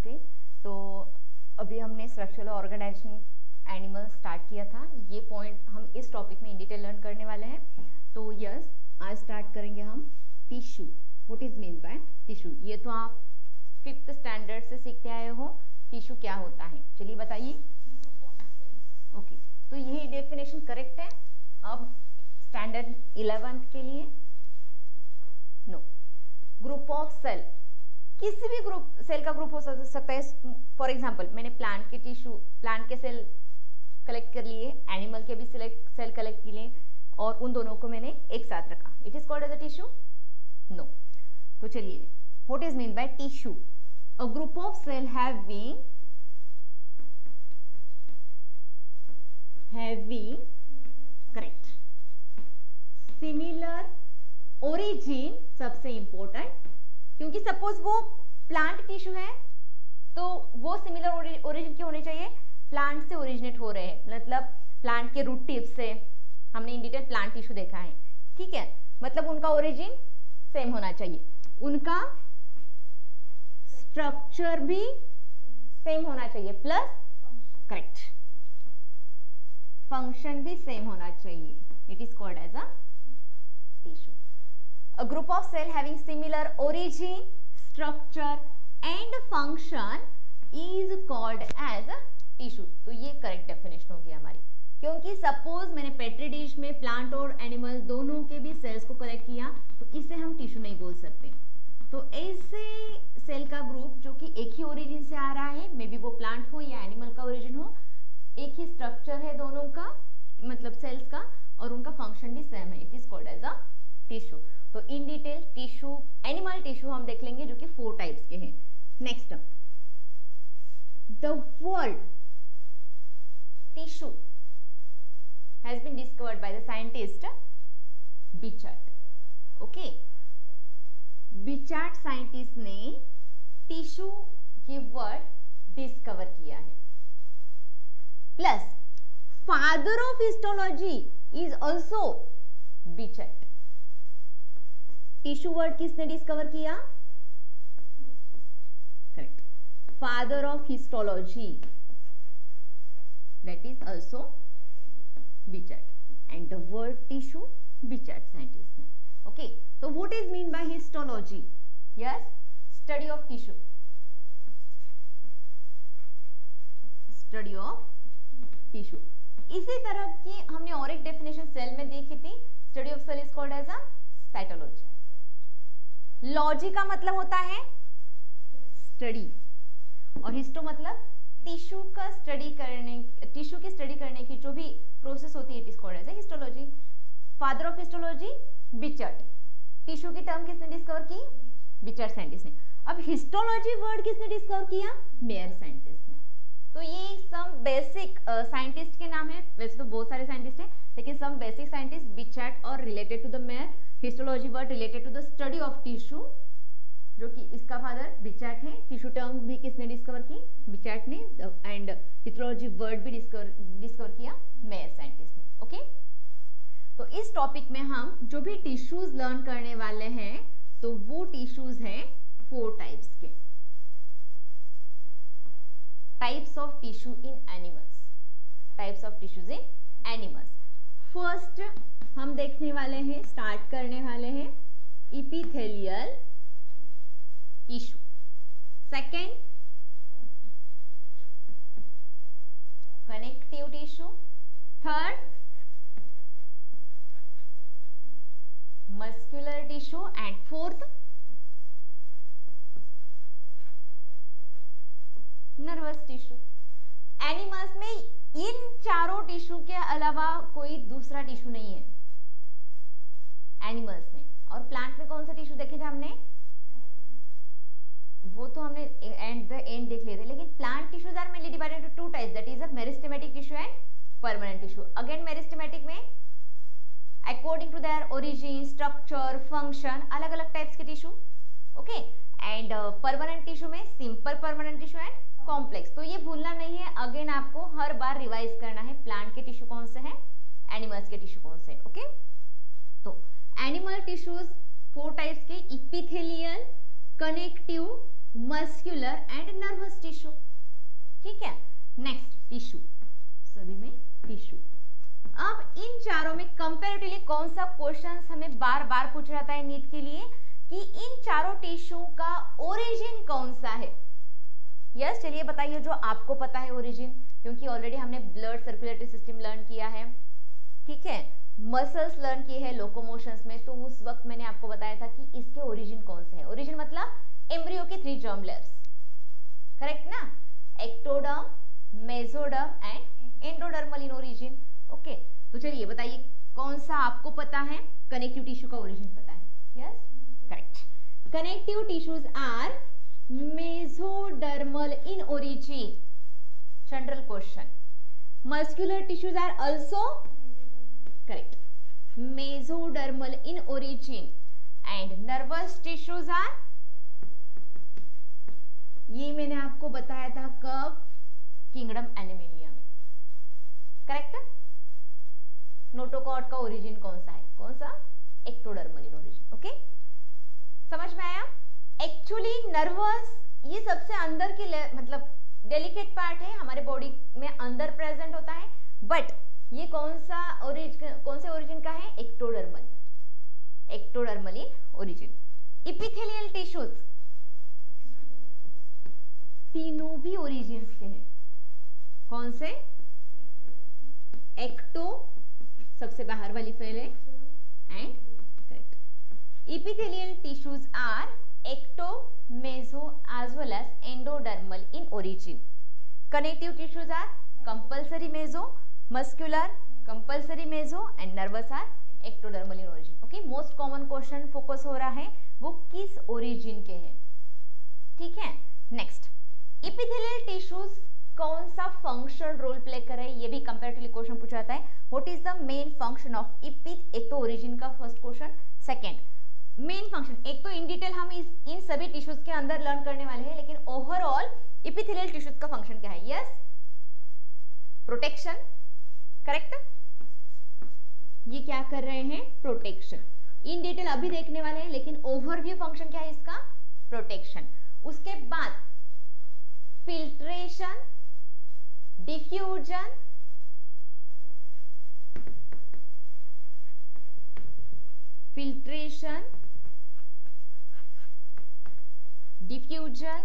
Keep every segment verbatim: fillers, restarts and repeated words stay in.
Okay, तो अभी हमने स्ट्रक्चरल ऑर्गेनाइजेशन एनिमल स्टार्ट किया था। ये पॉइंट हम इस टॉपिक में इन डिटेल लर्न करने वाले हैं। तो यस, आज स्टार्ट करेंगे हम tissue. What is mean by tissue? ये तो आप फिफ्थ स्टैंडर्ड से सीखते आए हो, टिश्यू क्या होता है। चलिए बताइए। ओके, तो यही डेफिनेशन करेक्ट है। अब स्टैंडर्ड इलेवेंथ के लिए नो, ग्रुप ऑफ सेल, किसी भी ग्रुप सेल का ग्रुप हो सकता है। फॉर एग्जांपल, मैंने प्लांट के टिश्यू प्लांट के सेल कलेक्ट कर लिए, एनिमल के भी सिलेक्ट सेल कलेक्ट किए और उन दोनों को मैंने एक साथ रखा। It is called as a tissue? No. तो चलिए, what is mean by tissue? A group of cell having having correct similar origin, सबसे इंपॉर्टेंट, क्योंकि सपोज वो प्लांट टिश्यू है तो वो सिमिलर ओरिजिन क्यों होने चाहिए? प्लांट से ओरिजिनेट हो रहे हैं, मतलब प्लांट के रूट टिप से। हमने इन डिटेल प्लांट टिश्यू देखा है, ठीक है, मतलब उनका ओरिजिन सेम होना चाहिए, उनका स्ट्रक्चर भी सेम होना चाहिए, प्लस करेक्ट फंक्शन भी सेम होना चाहिए। It is called as a tissue. A group of cell having similar origin, structure and function is called as a tissue। तो ये करेक्ट डेफिनेशन होगी हमारी, क्योंकि सपोज मैंने पेट्री डिश में प्लांट और एनिमल दोनों के भी सेल्स को कलेक्ट किया, तो इसे हम टिश्यू नहीं बोल सकते। तो ऐसे सेल का ग्रुप जो कि एक ही ओरिजिन से आ रहा है, मे बी वो प्लांट हो या एनिमल का ओरिजिन हो, एक ही स्ट्रक्चर है दोनों का, मतलब सेल्स का, और उनका फंक्शन भी सेम है, it is called as a tissue. तो in detail tissue, animal tissue हम देख लेंगे जो कि फोर टाइप्स के हैं। Next, the word tissue has been discovered by the scientist Bichat. Okay, Bichat scientist ने टिश्यू ये वर्ड डिस्कवर किया है। Plus father of histology is also Bichat. Tissue word किसने डिस्कवर किया? Correct, father of histology, that is also Bichat, and the word tissue बिचार्ट scientist ने। Okay, तो what is mean by histology? Yes, study of tissue, study of tissue. इसी तरह की हमने और एक डेफिनेशन सेल में देखी थी। Study of cell is called as a cytology. Logy का मतलब होता है स्टडी, और हिस्टो मतलब टिश्यू का स्टडी करने, टिश्यू की स्टडी करने की जो भी प्रोसेस होती है, it is called as a histology. Father of histology Bichat. Tissue की टर्म किसने डिस्कवर की? बिचार्ट साइंटिस्ट ने। अब हिस्टोलॉजी वर्ड किसने डिस्कवर किया? मेयर साइंटिस्ट ने। तो ये सम बेसिक साइंटिस्ट के नाम है, वैसे तो बहुत सारे साइंटिस्ट हैं, लेकिन सम बेसिक साइंटिस्ट बिचार्ट और related to the Mayer. Histology word related to the study of tissue, जो कि इसका फादर बिचार्ट है। टिश्यू टर्म भी किसने डिस्कवर की? बिचार्ट ने। एंड हिस्टोलॉजी वर्ड भी डिस्कवर डिस्कवर किया मेयर साइंटिस्ट ने। ओके, तो इस टॉपिक में हम जो भी टिश्यूज लर्न करने वाले हैं, तो वो टिश्यूज हैं फोर टाइप्स के। Types of tissue in animals, types of tissues in animals. First हम देखने वाले हैं, स्टार्ट करने वाले हैं epithelial tissue. Second, connective tissue. Third, muscular tissue. And fourth, nervous tissue. Animals में इन चारों टिश्यू के अलावा कोई दूसरा टिश्यू नहीं है एनिमल्स में। और प्लांट में कौन सा टिश्यू देखे थे हमने? वो तो हमने एंड द एंड देख लिए थे। लेकिन plant tissues are mainly divided into two types, that is a meristematic tissue and permanent tissue. Again meristematic में according to their origin, structure, function, अलग अलग टाइप्स के tissue. Okay, and permanent tissue में simple permanent tissue and complex. तो ये भूलना नहीं है, अगेन आपको हर बार रिवाइज करना है, प्लांट के टिश्यू कौन से हैं, एनिमल्स के टिश्यू कौन से। ओके, तो एनिमल टिश्यूज फोर टाइप्स के, epithelial, connective, muscular and nervous tissue. ठीक है, नेक्स्ट टिश्यू, सभी में टिश्यू। अब इन चारों में कंपैरेटिवली कौन सा क्वेश्चन हमें बार बार पूछा जाता है नीट के लिए कि इन चारों टिश्यू का ओरिजिन कौन सा है। यस yes, चलिए बताइए जो आपको पता है ओरिजिन, क्योंकि ऑलरेडी हमने ब्लड सर्कुलेटरी सिस्टम लर्न किया है, ठीक है, मसल्स लर्न किए हैं लोकोमोशंस में, तो उस वक्त मैंने आपको बताया था कि इसके ओरिजिन कौन से है। ओरिजिन मतलब एम्ब्रियो के थ्री जर्म लेयर्स, करेक्ट ना, ectoderm, mesoderm and endodermal in origin. Okay, तो चलिए बताइए कौन सा आपको पता है, कनेक्टिव टिश्यू का ओरिजिन पता है। Yes, correct, connective tissues are mesodermal in origin, general question. Muscular tissues are also correct, mesodermal in origin and nervous tissues are, ये मैंने आपको बताया था कब, किंगडम एनिमेलिया में, करेक्ट। नोटोकॉर्ड का ओरिजिन कौन सा है, कौन सा, एक्टोडर्मल इन ओरिजिन। ओके, समझ में आया। एक्चुअली नर्वस ये सबसे अंदर की मतलब डेलिकेट पार्ट है, हमारे बॉडी में अंदर प्रेजेंट होता है, बट ये कौन सा ओरिजिन, कौन से ओरिजिन का है, ectodermal, ectodermal in origin. Epithelial tissues तीनों भी ओरिजिन्स के हैं, कौन से, एक्टो सबसे बाहर वाली फेल है and correct. Epithelial tissues are ecto, meso as well as endodermal in origin. Connective tissues are compulsory meso, muscular compulsory meso and nervous are ectodermal in origin. Okay, most common question focus हो रहा है वो किस origin के हैं, ठीक है। Next, epithelial tissues कौन सा फंक्शन रोल प्ले कर रहे हैं, ये भी कंपैरेटिवली क्वेश्चन पूछा जाता है। What is the main function of epith, एक तो ओरिजिन का first question, second main function, एक तो इन डिटेल हम इस इन सभी टिश्यूज के अंदर लर्न करने वाले हैं, लेकिन ओवरऑल इपिथेलियल टिश्यूज का फंक्शन क्या है, यस, प्रोटेक्शन, करेक्ट, ये क्या कर रहे हैं, प्रोटेक्शन। इन डिटेल अभी देखने वाले हैं, लेकिन ओवरव्यू फंक्शन क्या है इसका, प्रोटेक्शन। उसके बाद filtration, diffusion, filtration, diffusion,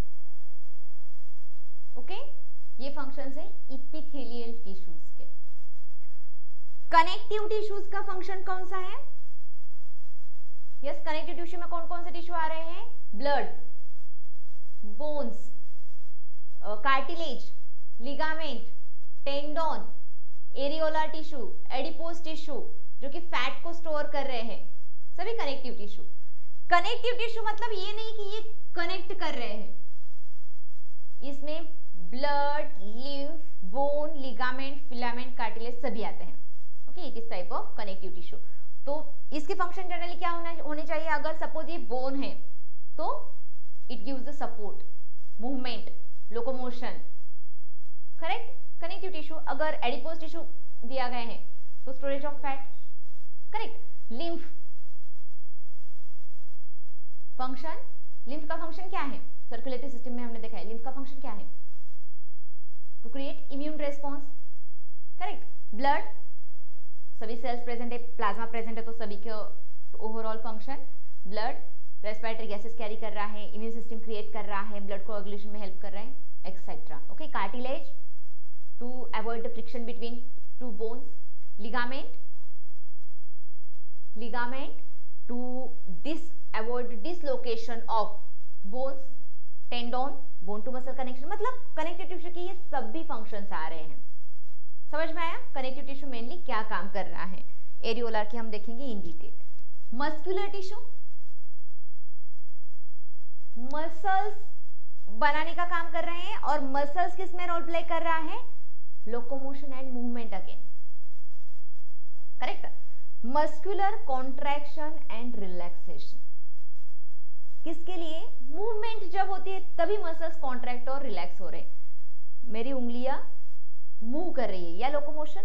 okay, ये फंक्शंस है इपिथेलियल टिश्यूज के। कनेक्टिव टिश्यूज का फंक्शन कौन सा है, यस, कनेक्टिव टिश्यू में कौन कौन से टिश्यू आ रहे हैं, blood, bones, cartilage, ligament, tendon, areolar tissue, adipose tissue जो कि फैट को स्टोर कर रहे हैं, सभी कनेक्टिव टिश्यू। कनेक्टिव टिश्यू मतलब ये नहीं कि ये कनेक्ट कर रहे हैं, इसमें blood, lymph, bone, ligament, filament, cartilage सभी आते हैं। Okay, it is type of connective tissue. तो इसके फंक्शन जनरली क्या होना होने चाहिए, अगर सपोज ये बोन है तो it gives the support, movement, locomotion, correct, connective tissue. अगर एडिपोज टिश्यू दिया गया है तो storage of fat, correct. Lymph function, lymph का फंक्शन क्या है, सर्कुलेटरी सिस्टम में हमने देखा है, लिम्फ का फंक्शन क्या है, to create immune response, correct. Blood, सभी सेल्स प्रेजेंट है, प्लाज्मा प्रेजेंट है, तो सभी के overall function, blood respiratory gases carry कर रहा है, इम्यून सिस्टम क्रिएट कर रहा है, ब्लड कोएगुलेशन में हेल्प कर रहा है, etcetera. Okay, cartilage to avoid the friction between two bones, ligament, ligament to dis avoid dislocation of bones, tendon, bone to muscle connection, मतलब कनेक्टिव टिश्यू के ये सभी फंक्शंस आ रहे हैं। समझ में आया कनेक्टिव टिश्यू मेनली क्या काम कर रहा है। एरियोलर की हम देखेंगे in detail. Muscular tissue muscles बनाने का काम कर रहे हैं, और मसल्स किस में रोल प्ले कर रहा है, locomotion and movement again, correct. Muscular contraction and relaxation, किसके लिए, मूवमेंट जब होती है तभी मसल्स कॉन्ट्रैक्ट और रिलैक्स हो रहे हैं। मेरी उंगलियां मूव कर रही है, या लोकोमोशन,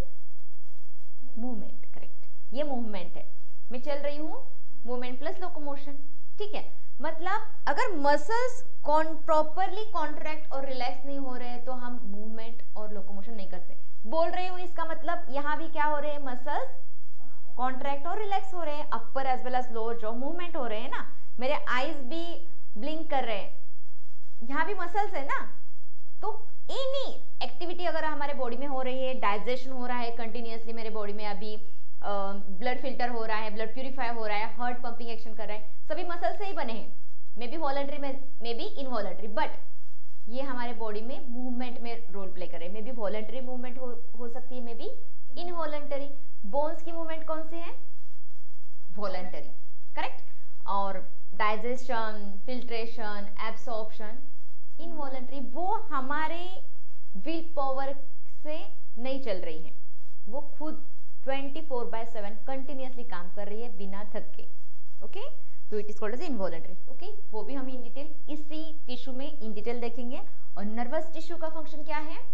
मूवमेंट, करेक्ट, ये मूवमेंट है, मैं चल रही हूं, मूवमेंट प्लस लोकोमोशन, ठीक है। मतलब अगर मसल्स प्रॉपरली कॉन्ट्रैक्ट और रिलैक्स नहीं हो रहे हैं तो हम मूवमेंट और लोकोमोशन नहीं करते। बोल रही हूँ इसका मतलब यहाँ भी क्या हो रहे हैं, मसल्स कॉन्ट्रैक्ट और रिलैक्स हो रहे हैं, upper as well as lower jaw movement हो रहे हैं ना, मेरे आईज भी ब्लिंक कर रहे हैं, यहाँ भी मसल्स है ना। तो एनी एक्टिविटी अगर हमारे बॉडी में हो रही है, डाइजेशन हो रहा है कंटिन्यूअसली मेरे बॉडी में, अभी ब्लड फिल्टर हो रहा है, ब्लड प्यूरिफाई हो रहा है, हार्ट पंपिंग एक्शन कर रहा है, सभी मसल से ही बने हैं, मे बी वॉलंटरी में, मे बी इनवॉलंटरी, बट ये हमारे बॉडी में मूवमेंट में रोल प्ले कर रहे हैं। मे बी वॉलंटरी मूवमेंट हो, हो सकती है, मे बी इनवॉलंटरी। बोन्स की मूवमेंट कौन सी है, वॉलंटरी, करेक्ट। और डाइजेशन, फिल्ट्रेशन, एब्सॉर्प्शन इनवॉलंटरी, वो हमारे विल पावर से नहीं चल रही है, वो खुद twenty four by seven continuously काम कर रही है बिना थक के। ओके, तो it is called as involuntary. Okay, वो भी हम इन डिटेल इसी टिश्यू में इन डिटेल देखेंगे। और नर्वस टिश्यू का फंक्शन क्या है,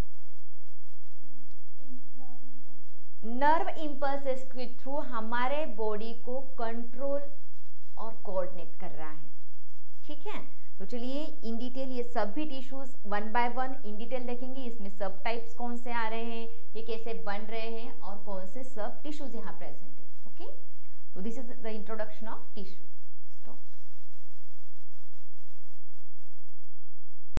नर्व इंपल्सेस के थ्रू हमारे बॉडी को कंट्रोल और कोऑर्डिनेट कर रहा है। ठीक है, तो चलिए इन डिटेल ये सभी tissues one by one in detail देखेंगे। इसमें सब टाइप्स कौन से आ रहे हैं, ये कैसे बन रहे हैं और कौन से सब टिश्यूज यहाँ प्रेजेंट है। ओके, तो this is the introduction of tissue. Stop.